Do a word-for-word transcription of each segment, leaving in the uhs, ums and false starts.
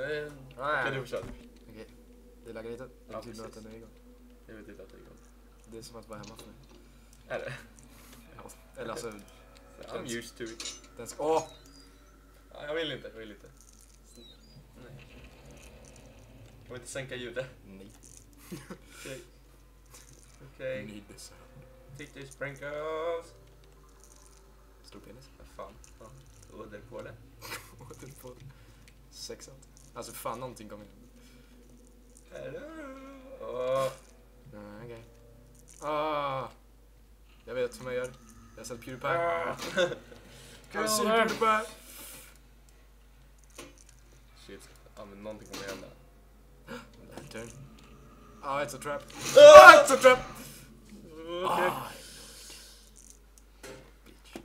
eh, Ah, okej, ja. du får köra. Okej. Det laggar lite. Det Ja, betyder att precis. den är igång. Jag vet inte att det är igång. Det är som att vara hemma för mig. Är det? Ja. Eller alltså, I'm used to it. den ska... Åh! Ja, jag vill inte, jag vill inte. Nej. Jag vill inte sänka ljudet. Nej. Okej. Okej. Need this. Take these sprinkles. Stor penis. Vad fan. fan. Udder på det. Åter på sexat. Alltså fan, någonting kommer in. Hello. Åh. Nej, okej. Ah! Jag vet vad man gör. Jag har sett PewDiePie. Ah. Kan se PewDiePie? Shit. Ja, men någonting kommer hända. Lantern. Ah, it's a trap. Ah! It's a trap! Okej. Ah. Bitch.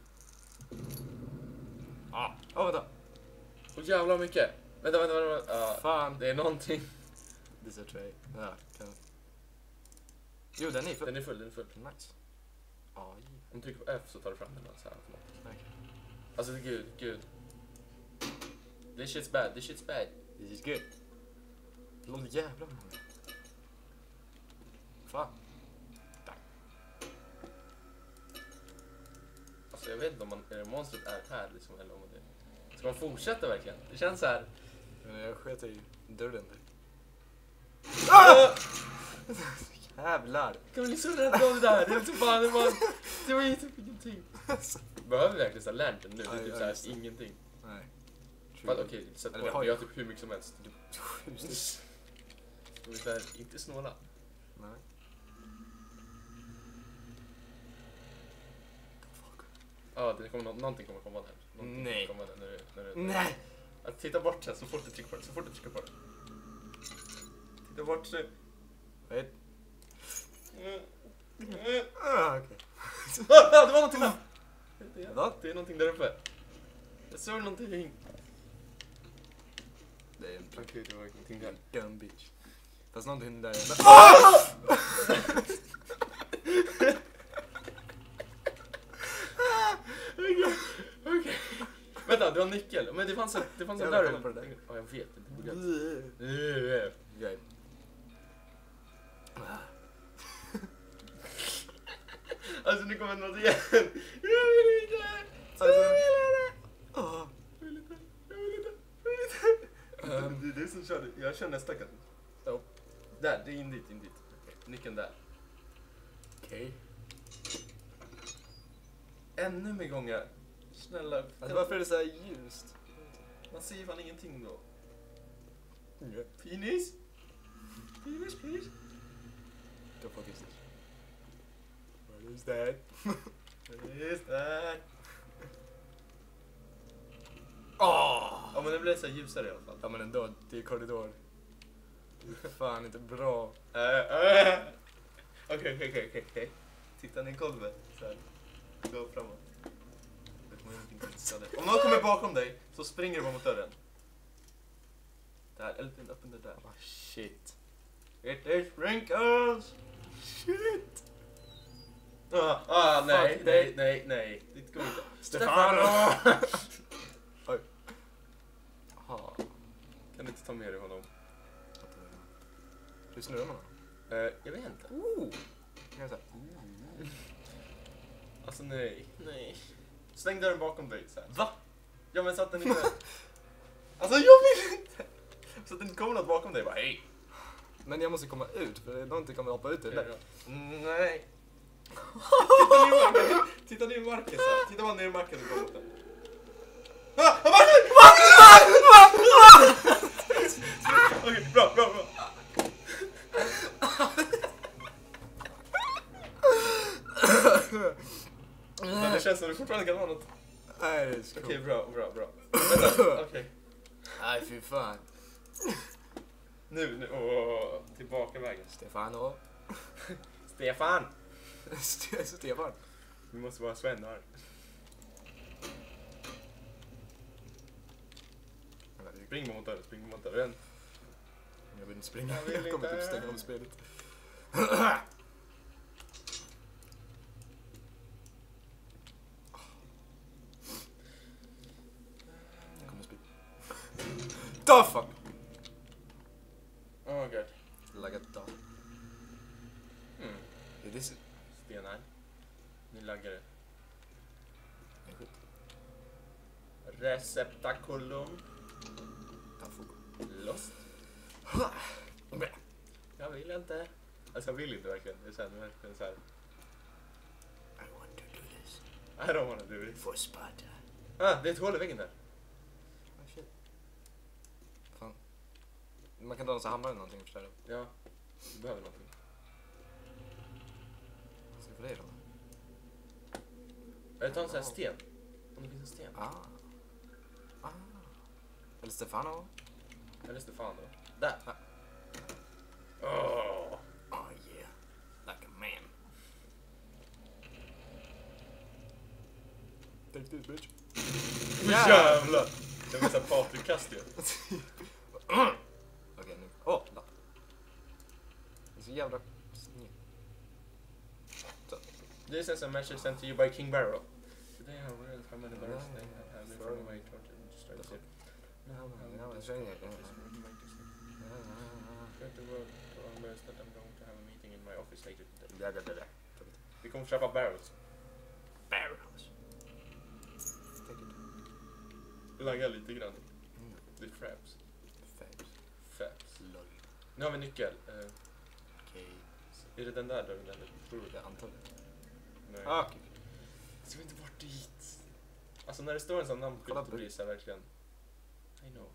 Ah. Åh, vänta. Åh jävlar mycket. Vänta, vänta, vänta. vänta. Ja, Fan. det är någonting. This is a tray. Ja, kan... Jo, den är full. Den är full, den är full. Nice. Aj. Om du trycker på F så tar du fram den så här automatiskt. Okay. Alltså gud, gud. This shit's bad, this shit's bad. This is good. Låt jävlar många. Fan. Alltså jag vet inte om man, är monstret är här liksom, eller om det... Ska man fortsätta verkligen? Det känns så här. Men jag sket i dörren där. Ah! Jävlar. Kan vi liksom rädda om det där? Det är inte fan, det var... Det var ju typ ingenting. Behöver vi verkligen så här lantern nu? Det är Ja, typ ja, så här just det. ingenting. Nej. Fast okej, sätt på Eller vi den. har Vi ju- gör typ hur mycket som helst. Just Vi så här, inte snåla. Nej. Ja, det kommer, nå- någonting kommer komma där. Någonting Nej. Kommer komma där när du, när du, Nej. Att titta bort sen så fort du trycker på det. Så fort du trycker på det. Titta bort så... Vet. Mm. Mm. Ah, okej. Ah, det var någonting där! Det är, Va? det är någonting där uppe. Jag såg någonting. Det är en Okej, det var ingenting där. dumb bitch. Fast någonting där. Okej. Okej. Vänta, du har nyckel. Men det fanns en, det fanns en Jag vill dörr. kolla på det där. Ja, jag vet. Det borde jag... Grej. Alltså nu kommer något igen. Jag vill inte. Alltså, Jag vill inte. ah. Jag vill inte. Jag vill inte. Jag vill inte. Ehm. Det är du som kör det. Jag kör nästa kanske. Ja. Där, det är in dit, in dit. Nyckeln där. Okej. Ännu mer gånger. Snälla. Alltså, varför är det så här ljust? Man ser ju fan ingenting då. Mm. Penis? Penis, penis? The fuck is this? What is that? What is that? Åh! Ja men det blir så här ljusare i alla fall. Ja men ändå, det är korridor. Det är fan inte bra. Äh, äh. Okej, okej, okej, okej. Titta ner i golvet. Så här. Gå framåt. Det kommer ingenting konstigt. Om någon kommer bakom dig så springer du bara mot dörren. Där, eller öppna den där. Ah, shit. It is wrinkles! Shit! Ah, ah nej, Fuck, nej, nej, nej. Det går inte. Stefano! Oj. Jaha. Kan du inte ta med dig honom? Hur snurrar man då? Uh, jag vet inte. Ooh. Kan jag säga? Alltså nej, nej. Stäng dörren bakom dig så här. Va? Ja men så att den inte... Alltså jag vill inte! Så att den inte kommer något bakom dig bara hej. Men jag måste komma ut, för någonting kommer hoppa ut ur där. Mm, nej. Titta ner i marken. Titta ner i marken så här. Titta bara ner i marken och gå mot den. Ah, ah, Okej, bra, bra, bra. Men det känns som att du fortfarande kan ha något. Nej, det är så Okej, coolt. bra, bra, bra. Vänta, okej. Nej, fy fan. Nu, nu, åh, tillbaka vägen. Stefano. Stefan! Ste- Stefan. Vi måste vara svennar. Spring mot dörren, spring mot dörren. Jag vill inte springa. Jag vill Jag kommer inte. typ stänga av spelet. Jag kommer springa. The fuck! laggat dator. Mm. Är det så? Stenar. Ni laggare. Receptaculum. Lost. Jag vill inte. Alltså jag vill inte verkligen. Det är så här, verkligen så här. I want to do this. I don't wanna do it. For Sparta. Ah, det är ett hål i väggen där. Oh shit. Fan. Man kan dra en sån hammare eller någonting och förstöra det. Ja, du behöver någonting. Vad ska jag få det då? Eller ta en sån här sten. Om det finns en sten. Ah. Ah. Eller Stefano. Eller Stefan då. Där. Ah. Oh. Oh yeah. Like a man. Take this bitch. Jävlar! Det var såhär Patrik-kast ju. Okej nu. Åh, oh, lapp. Det är så jävla snyggt. Så. This is a message sent to you by King Barrel. Today I read how many barrels they have been from my torture and destroyed it. No, no, no, jag säger inget. Get to work to almost that I'm going to have a meeting in my office later today. Ja, det, det, det. Vi kommer köpa barrels. Barrels. Take it. Lagga lite grann. Mm. Det är fraps. Fabs. Fraps. Lol. Nu har vi nyckel. Uh, Okej. är det den där dörren eller? Tror du? Jag antar det. Nej. Ah, okej. Ska vi inte bort dit? Alltså när det står en sån namnskylt Kolla då på- blir det så här verkligen. I know.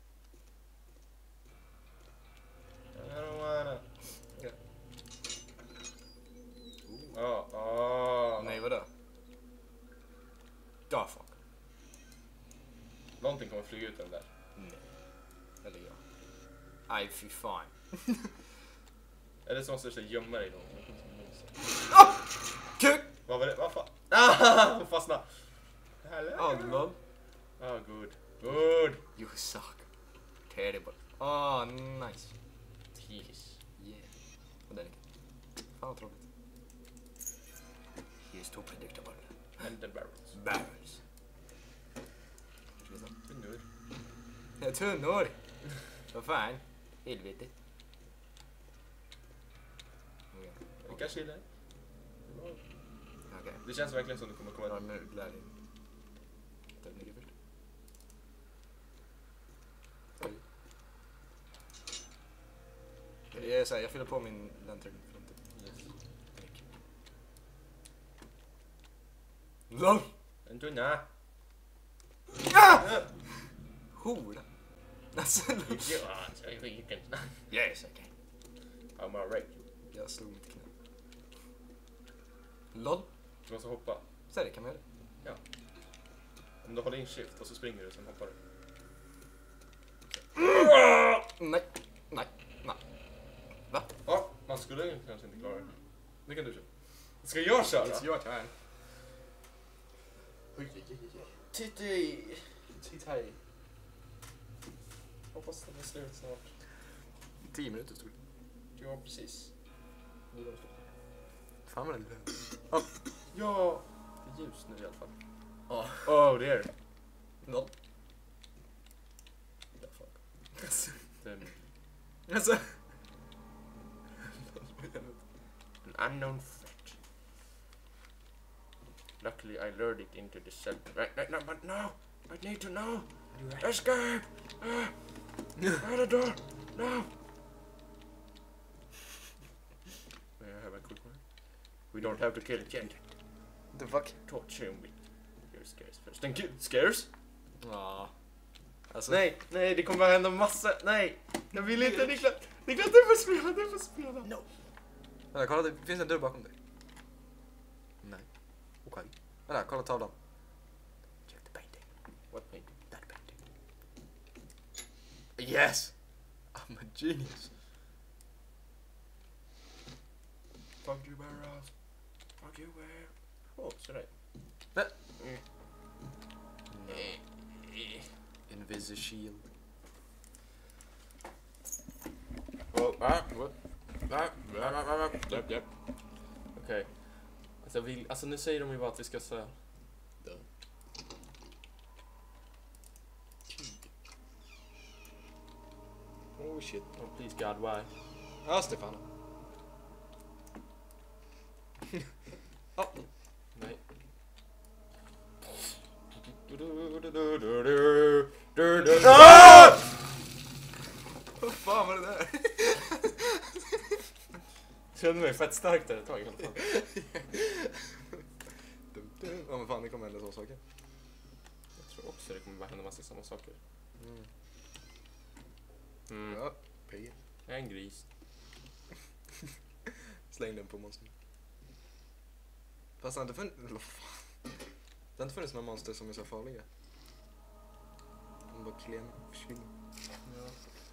I don't wanna. Ja. Ja, ah. Nej, vadå? Da fuck. Någonting kommer flyga ut den där. Nej. Eller ja. Aj, fy fan. Eller så måste du så här gömma dig i någonting. Ah! Kuk! Vad var det? Vad fan? Ah, hon fastnade. Ah, lol. Ah, good. Good. You suck. Terrible. Ah, nice. Tease. Yeah. Och den är kul. Fan vad tråkigt. He is too predictable. And the barrels. Barrels. Ska vi se. Tunnor. Ja, tunnor. Vad fan? Helvete. Vilka chiller? Okej. Det känns verkligen som du kommer komma Ja, ut. nu lär dig. Den ligger först. Oj. Jag, är så här, jag fyller på min lantern i fronten. Yes. LOL! En tunna. Ah! Hora. Alltså, Ja, så är skiten. yes, okej. I'm alright. Jag slog mitt knä. LOL. Du måste hoppa. Så är det, kan man göra det? Om du håller in shift och så springer du och sen hoppar du. Nej, nej, nej. Va? Ja, man skulle ju kanske inte klara det. Nu kan du köra. Ska jag köra? It's your turn. Titta i. Titta i. Hoppas den är slut snart. Tio minuter stod det. Ja, precis. Fan vad det blev. Ja. Det är ljus nu i alla fall. Ja. Oh, det är det. LOL. Den- Alltså. An unknown threat. Luckily I lured it into the cell. Right, right, no, but no! I need to know! Escape! Ah! Out the door! No! May I have a quick one? We don't have to kill it yet. The fuck? Torture him with your scares first. Thank you! Scares? Ja. Alltså. Nej, nej, det kommer att hända massa. Nej! Jag vill inte, Niklas! Niklas, du får spela, du får spela! No. Vänta, kolla, det finns en dörr bakom dig. Nej. Okej. Okay. Vänta, kolla tavlan. Check the painting. What painting? That painting. Yes! I'm a genius. Fuck you, barrels. Fuck you, where? Oh, sådär. Nej. Mm. Invisible shield. Oh, ah, what? Ah, ah, ah, ah. Yep, yep. Okej. Alltså, jag vill, alltså nu säger de ju bara att vi ska så. Oh shit. Oh please God, why? Ja, Stefan. Ja. Nej. Ah! Vad fan var det där? Kände mig fett starkt där ett tag i alla fall. Ja men fan, det kommer hända så saker. Jag tror också det kommer bara hända massa samma saker. Mm. Mm. Ja, pigg. En gris. Släng den på monster. Fast det har inte funnits... Det har inte funnits några monster som är så farliga. De bara klen försvinner. Ja.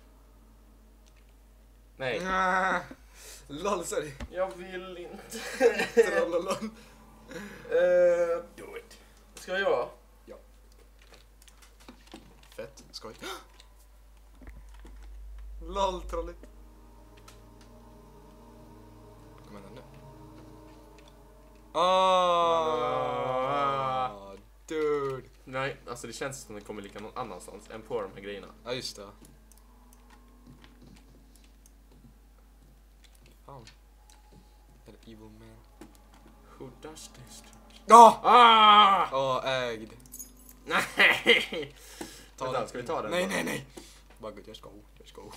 Nej. Ah, lol, sorry. Jag vill inte. Trollolol. uh, Do it. Ska jag? Ja. Fett, skoj. Lol, trolligt. Kom igen nu. Ah, dude. Nej, alltså det känns som att den kommer lika någon annanstans än på de här grejerna. Ja, just det. Fan. Är det evil man? Who does this? Ja! Ah! Ja, ägd. Nej! Ta Vänta, den. ska vi ta den? Nej, nej, nej. Bara gud, jag ska gå. Jag ska gå.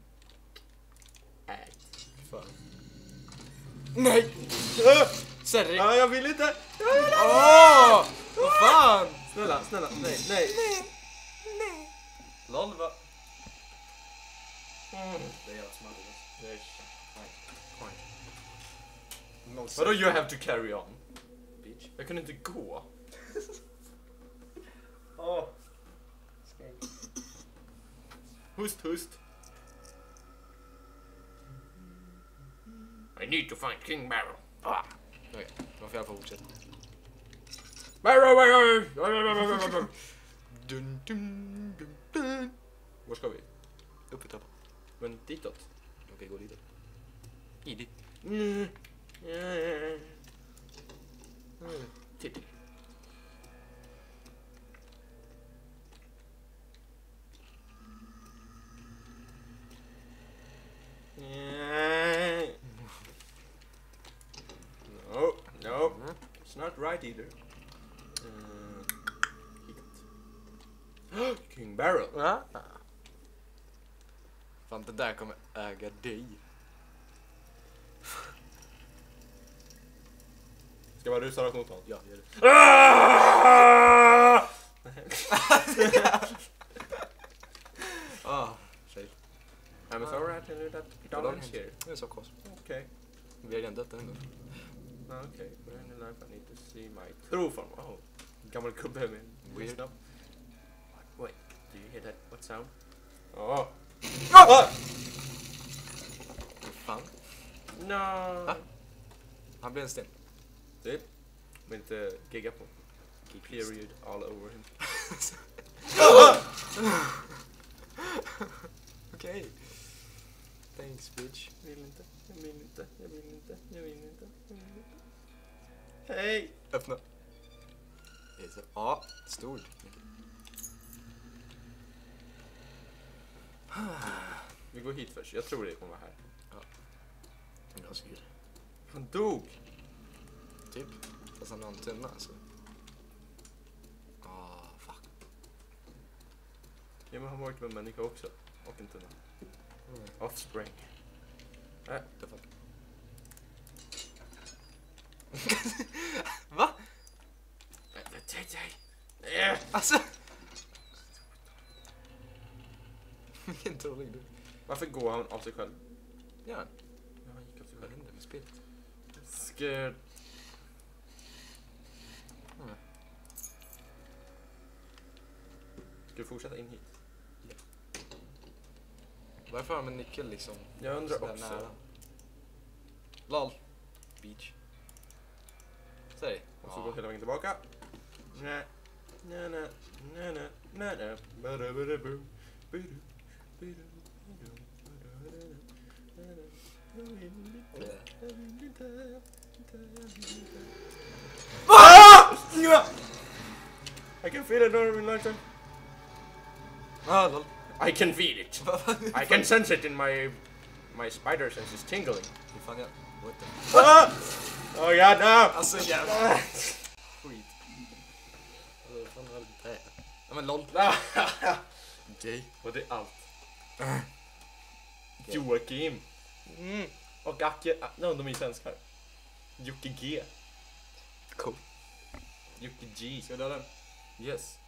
Nej. Fan. Nej! Sorry. Ja, jag vill inte. Åh! Vad fan? Snälla, snälla, nej, nej. Nej. Lol, va? Mm. Det är jävla smarrigt. Nej. No, Vadå you have to carry on? bitch. Jag kunde inte gå. Åh. Hust, hust. I need to find King Barrel. Ah. Okej, då får jag fortsätta. Barrel, barrel, barrel. Dun, dun, dun, dun. Var ska vi? Upp i trappan. Men ditåt. Okej, gå dit. I dit. Mm. Mm. Titta. No, no, it's not right either. Uh, hit. King Barrel. Ja. Fan, det där kommer äga dig. Ska man rusa rakt mot honom? Ja, gör det. Ah, tjej. I'm sorry to do that. Don't here. Det är så kors. Okay. Vi har redan dött en gång. Okay. For any life I need to see my true form. Oh, gammal gubbe med en Weird. snopp. Wait, do you hear that? What sound? Oh. Ah! Fan. No. Va? Han blev en sten. Typ. Men inte gigga på. Period all over him. Okej. Thanks, bitch. Jag vill inte, jag vill inte, jag vill inte, jag vill inte, jag vill inte. Hej! Öppna. Det är så... Ja, stort. Vi går hit först. Jag tror det kommer vara här. Ja. Jag ser. Han dog! Typ. Fast han har en tunna alltså. Ah, fuck. Ja, men han har varit med en människa också. Och en tunna. Mm. Offspring. Äh. The fuck. Va? Äh. Alltså. Vilken trolig du. Varför går han av sig själv? Ja. Ja, han gick av sig Vad själv. händer med spelet? Scared. Mm. Ska vi fortsätta in hit? Varför har de en nyckel liksom? Jag undrar sådär också. nära? Lol. Beach. Säg. Och så går hela vägen tillbaka. Nä. Nä, nä, nä, nä, nä, nä. Ba-da-ba-da-boo. Bidu, bidu, bidu, ba-da-da-da. Jag vill inte, jag vill inte, jag vill inte, jag vill inte. Ah! I can feel it over my lifetime. Ah, lol. I can feel it. I can sense it in my My spider sense is tingling. Hur fan jag... What the... Ah! Oh god, no! Alltså jävlar. Skit. Alltså, vad fan är det där? Ja men lol. Okej. Och det är allt. Joakim. Mm. Och Acke. Ah, no, de är svenskar. Jocke G. Cool. Jocke G. Ska jag döda den? Yes.